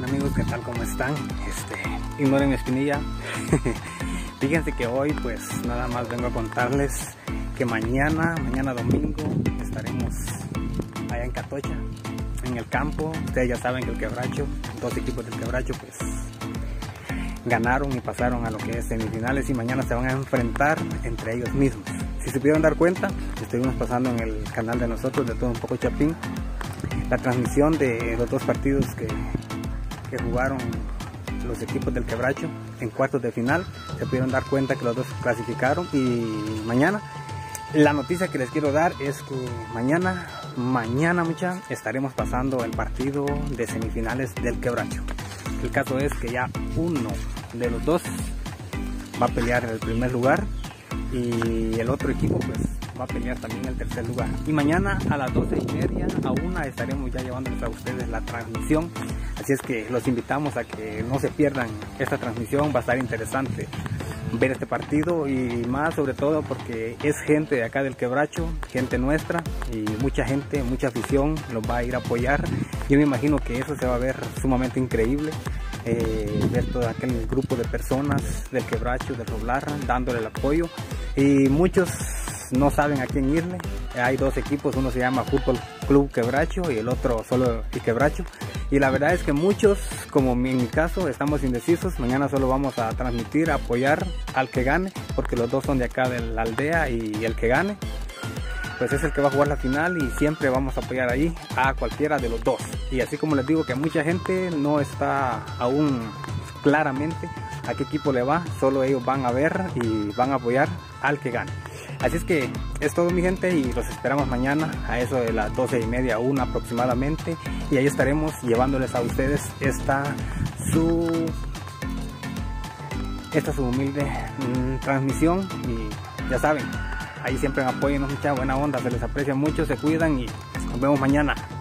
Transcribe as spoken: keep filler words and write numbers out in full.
amigos, ¿qué tal? ¿Cómo están? Este, ignoren mi espinilla. Fíjense que hoy pues nada más vengo a contarles que mañana, mañana domingo, estaremos allá en Catocha, en el campo. Ustedes ya saben que el Quebracho, dos equipos del Quebracho pues ganaron y pasaron a lo que es semifinales y mañana se van a enfrentar entre ellos mismos. Si se pudieron dar cuenta, estuvimos pasando en el canal de nosotros, de Todo Un Poco Chapín, la transmisión de los dos partidos que, que jugaron los equipos del Quebracho en cuartos de final. Se pudieron dar cuenta que los dos clasificaron y mañana, la noticia que les quiero dar es que mañana, mañana mucha, estaremos pasando el partido de semifinales del Quebracho. El caso es que ya uno de los dos va a pelear en el primer lugar y el otro equipo pues va a pelear también el tercer lugar. Y mañana a las doce y media a una estaremos ya llevándoles a ustedes la transmisión. Así es que los invitamos a que no se pierdan esta transmisión. Va a estar interesante ver este partido y más sobre todo porque es gente de acá del Quebracho, gente nuestra y mucha gente, mucha afición los va a ir a apoyar. Yo me imagino que eso se va a ver sumamente increíble. Eh, ver todo aquel grupo de personas del Quebracho, del Roblar, dándole el apoyo y muchos no saben a quién irle. Hay dos equipos, uno se llama Fútbol Club Quebracho y el otro solo el Quebracho, y la verdad es que muchos, como en mi caso, estamos indecisos. Mañana solo vamos a transmitir, a apoyar al que gane, porque los dos son de acá de la aldea y el que gane pues es el que va a jugar la final y siempre vamos a apoyar ahí a cualquiera de los dos. Y así como les digo que mucha gente no está aún claramente a qué equipo le va, solo ellos van a ver y van a apoyar al que gane. Así es que es todo, mi gente, y los esperamos mañana a eso de las doce y media, una aproximadamente, y ahí estaremos llevándoles a ustedes esta su esta su humilde mmm, transmisión. Y ya saben, ahí siempre apóyennos, mucha buena onda, se les aprecia mucho, se cuidan y nos vemos mañana.